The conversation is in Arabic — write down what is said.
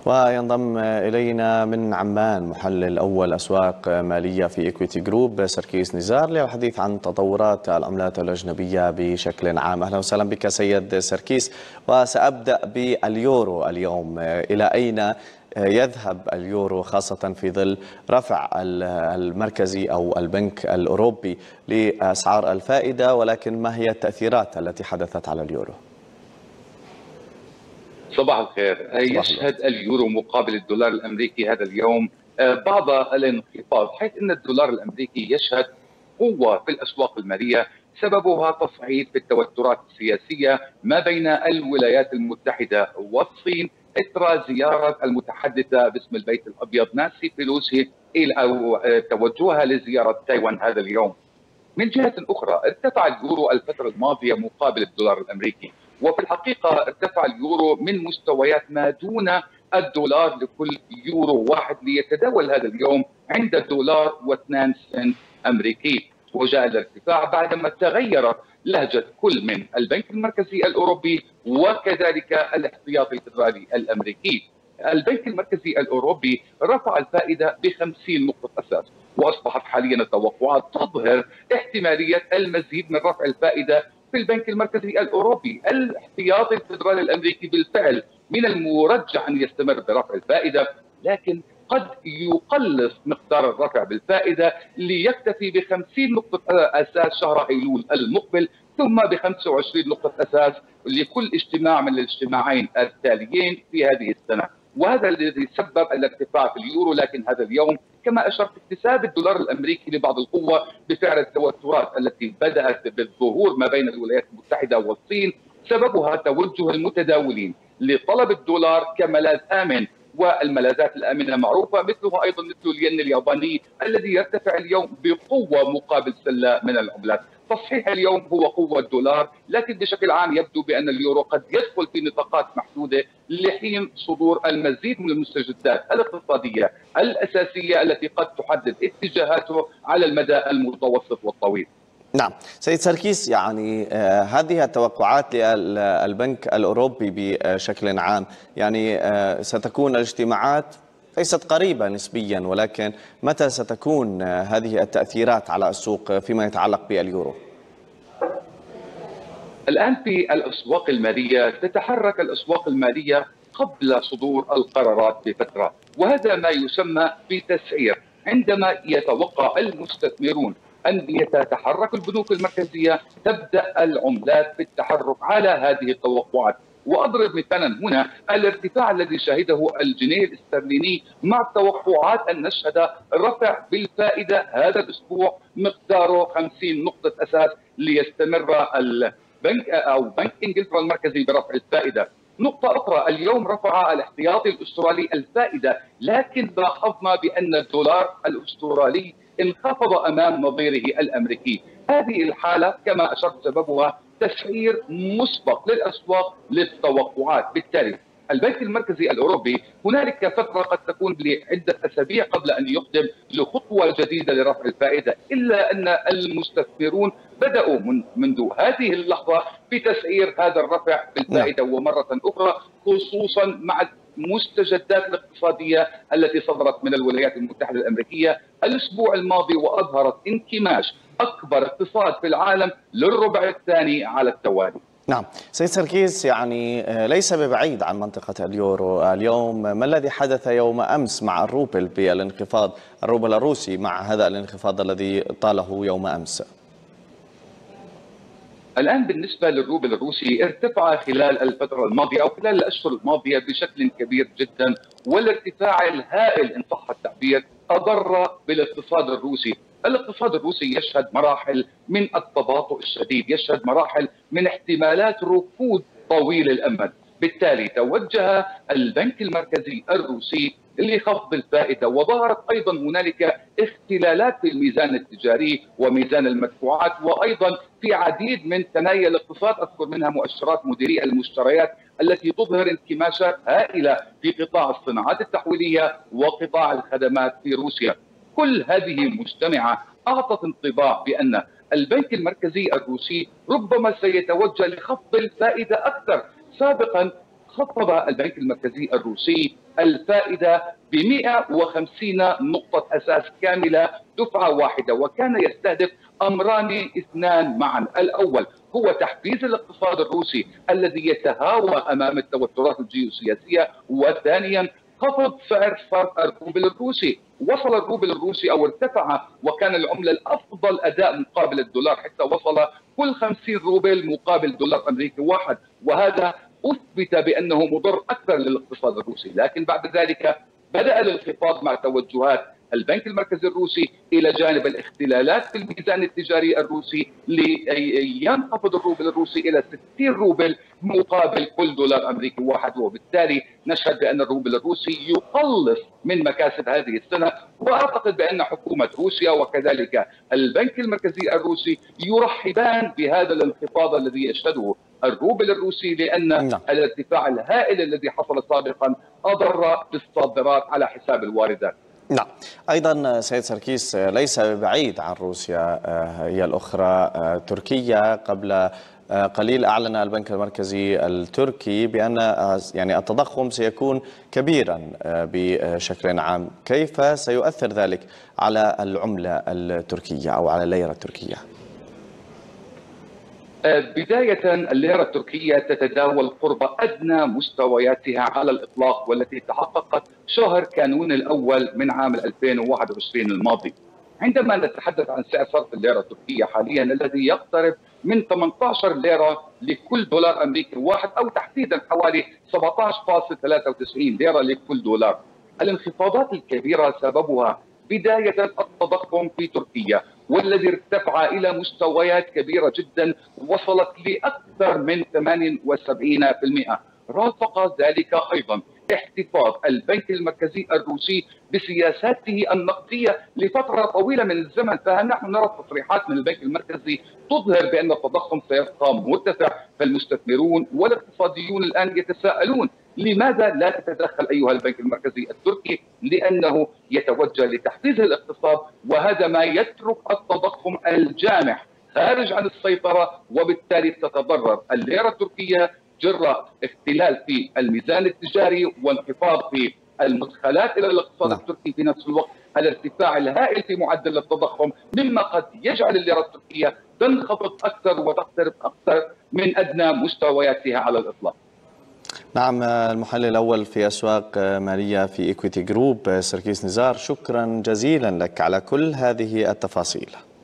وينضم إلينا من عمان محلل أول أسواق مالية في إكويتي جروب سركيس نزار للحديث عن تطورات العملات الأجنبية بشكل عام. أهلا وسهلا بك سيد سركيس، وسأبدأ باليورو اليوم. إلى أين يذهب اليورو خاصة في ظل رفع المركزي أو البنك الأوروبي لأسعار الفائدة، ولكن ما هي التأثيرات التي حدثت على اليورو؟ صباح الخير. يشهد اليورو مقابل الدولار الامريكي هذا اليوم بعض الانخفاض، حيث ان الدولار الامريكي يشهد قوه في الاسواق الماليه سببها تصعيد في التوترات السياسيه ما بين الولايات المتحده والصين اثر زياره المتحدثه باسم البيت الابيض نانسي بيلوسي او توجهها لزياره تايوان هذا اليوم. من جهة أخرى ارتفع اليورو الفترة الماضية مقابل الدولار الأمريكي، وفي الحقيقة ارتفع اليورو من مستويات ما دون الدولار لكل يورو واحد، ليتداول هذا اليوم عند الدولار و2 سنت أمريكي. وجاء الارتفاع بعدما تغيرت لهجة كل من البنك المركزي الأوروبي وكذلك الاحتياطي الفدرالي الأمريكي. البنك المركزي الأوروبي رفع الفائدة ب50 نقطة أساس، وأصبحت حاليا التوقعات تظهر احتمالية المزيد من رفع الفائدة في البنك المركزي الأوروبي. الاحتياطي الفدرالي الأمريكي بالفعل من المرجح أن يستمر برفع الفائدة، لكن قد يقلص مقدار الرفع بالفائدة ليكتفي ب50 نقطة أساس شهر أيلول المقبل، ثم ب25 نقطة أساس لكل اجتماع من الاجتماعين التاليين في هذه السنة. وهذا الذي سبب الارتفاع في اليورو. لكن هذا اليوم كما أشرت اكتساب الدولار الأمريكي لبعض القوة بفعل التوترات التي بدأت بالظهور ما بين الولايات المتحدة والصين، سببها توجه المتداولين لطلب الدولار كملاذ آمن، والملاذات الآمنة معروفة مثلها أيضا مثل الين الياباني الذي يرتفع اليوم بقوة مقابل سلة من العملات. تصحيح اليوم هو قوة الدولار، لكن بشكل عام يبدو بأن اليورو قد يدخل في نطاقات محدودة لحين صدور المزيد من المستجدات الاقتصادية الأساسية التي قد تحدد اتجاهاته على المدى المتوسط والطويل. نعم سيد سركيس، يعني هذه التوقعات للبنك الأوروبي بشكل عام، يعني ستكون الاجتماعات ليست قريبة نسبيا، ولكن متى ستكون هذه التأثيرات على السوق فيما يتعلق باليورو؟ الآن في الأسواق المالية تتحرك الأسواق المالية قبل صدور القرارات بفترة، وهذا ما يسمى بتسعير. عندما يتوقع المستثمرون أن تتحرك البنوك المركزية تبدأ العملات بالتحرك على هذه التوقعات. وأضرب مثالا هنا الارتفاع الذي شهده الجنيه الاسترليني مع التوقعات أن نشهد رفع بالفائدة هذا الأسبوع مقداره 50 نقطة أساس ليستمر البنك أو بنك إنجلترا المركزي برفع الفائدة. نقطة أخرى، اليوم رفع الاحتياطي الأسترالي الفائدة، لكن لاحظنا بأن الدولار الأسترالي انخفض أمام نظيره الأمريكي. هذه الحالة كما أشرت سببها تسعير مسبق للأسواق للتوقعات. بالتالي البنك المركزي الأوروبي هنالك فترة قد تكون لعدة أسابيع قبل أن يقدم لخطوة جديدة لرفع الفائدة، إلا أن المستثمرون بدأوا منذ هذه اللحظة بتسعير هذا الرفع بالفائدة. ومرة أخرى خصوصا مع المستجدات الاقتصادية التي صدرت من الولايات المتحدة الأمريكية الأسبوع الماضي، وأظهرت انكماش أكبر اقتصاد في العالم للربع الثاني على التوالي. نعم سيد سركيس، يعني ليس ببعيد عن منطقة اليورو اليوم. ما الذي حدث يوم أمس مع الروبل بالانخفاض، الروبل الروسي مع هذا الانخفاض الذي طاله يوم أمس؟ الآن بالنسبة للروبل الروسي ارتفع خلال الفترة الماضية أو خلال الأشهر الماضية بشكل كبير جدا، والارتفاع الهائل إن صح التعبير أضر بالاقتصاد الروسي. الاقتصاد الروسي يشهد مراحل من التباطؤ الشديد، يشهد مراحل من احتمالات ركود طويل الأمد. بالتالي توجه البنك المركزي الروسي لخفض الفائدة، وظهرت أيضا هنالك اختلالات في الميزان التجاري وميزان المدفوعات، وأيضا في عديد من ثنايا الاقتصاد، أذكر منها مؤشرات مديري المشتريات التي تظهر انكماشات هائلة في قطاع الصناعات التحويلية وقطاع الخدمات في روسيا. كل هذه مجتمعة أعطت انطباع بأن البنك المركزي الروسي ربما سيتوجه لخفض الفائدة أكثر. سابقا خفض البنك المركزي الروسي الفائدة ب 150 نقطة أساس كاملة دفعة واحدة، وكان يستهدف أمران اثنان معا. الأول هو تحفيز الاقتصاد الروسي الذي يتهاوى أمام التوترات الجيوسياسية، وثانيا خفض سعر فرق الروبل الروسي. وصل الروبل الروسي أو ارتفع وكان العملة الأفضل أداء مقابل الدولار، حتى وصل كل 50 روبل مقابل دولار أمريكي واحد، وهذا أثبت بأنه مضر أكثر للاقتصاد الروسي. لكن بعد ذلك بدأ الانخفاض مع توجهات البنك المركزي الروسي إلى جانب الاختلالات في الميزان التجاري الروسي لينخفض الروبل الروسي إلى 60 روبل مقابل كل دولار أمريكي واحد، وبالتالي نشهد بأن الروبل الروسي يقلص من مكاسب هذه السنة. وأعتقد بأن حكومة روسيا وكذلك البنك المركزي الروسي يرحبان بهذا الانخفاض الذي يشهده الروبل الروسي، لأن الارتفاع الهائل الذي حصل سابقا أضر بالصادرات على حساب الواردات. نعم، أيضا سيد سركيس ليس بعيد عن روسيا هي الأخرى تركيا. قبل قليل أعلن البنك المركزي التركي بأن يعني التضخم سيكون كبيرا بشكل عام. كيف سيؤثر ذلك على العملة التركية أو على الليرة التركية؟ بداية الليرة التركية تتداول قرب أدنى مستوياتها على الإطلاق، والتي تحققت شهر كانون الأول من عام 2021 الماضي. عندما نتحدث عن سعر صرف الليرة التركية حاليا الذي يقترب من 18 ليرة لكل دولار أمريكي واحد، أو تحديدا حوالي 17.93 ليرة لكل دولار. الانخفاضات الكبيرة سببها بداية التضخم في تركيا، والذي ارتفع إلى مستويات كبيرة جدا وصلت لأكثر من 78%. رافق ذلك أيضا احتفاظ البنك المركزي الروسي بسياساته النقدية لفترة طويلة من الزمن، فنحن نرى تصريحات من البنك المركزي تظهر بأن التضخم سيبقى مرتفع، فالمستثمرون والاقتصاديون الآن يتساءلون لماذا لا تتدخل أيها البنك المركزي التركي، لأنه يتوجه لتحفيز الاقتصاد، وهذا ما يترك التضخم الجامح خارج عن السيطرة، وبالتالي تتضرر الليرة التركية جراء اختلال في الميزان التجاري وانخفاض في المدخلات إلى الاقتصاد التركي. في نفس الوقت الارتفاع الهائل في معدل التضخم مما قد يجعل الليرة التركية تنخفض أكثر وتقترب أكثر من أدنى مستوياتها على الإطلاق. نعم، المحلل الأول في أسواق مالية في إيكويتي جروب سركيس نزار، شكرا جزيلا لك على كل هذه التفاصيل.